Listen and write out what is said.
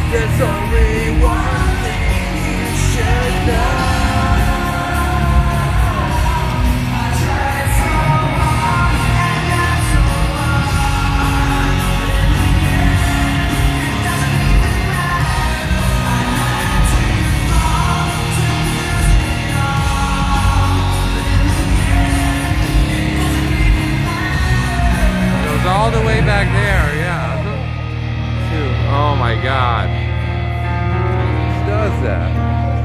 There's only one thing you should know. I tried so hard and got so far, but in the end, it doesn't even matter. I had to fall to lose it all, but in the end, it doesn't even matter. It goes all the way back there, yeah. Oh my God. Who does that?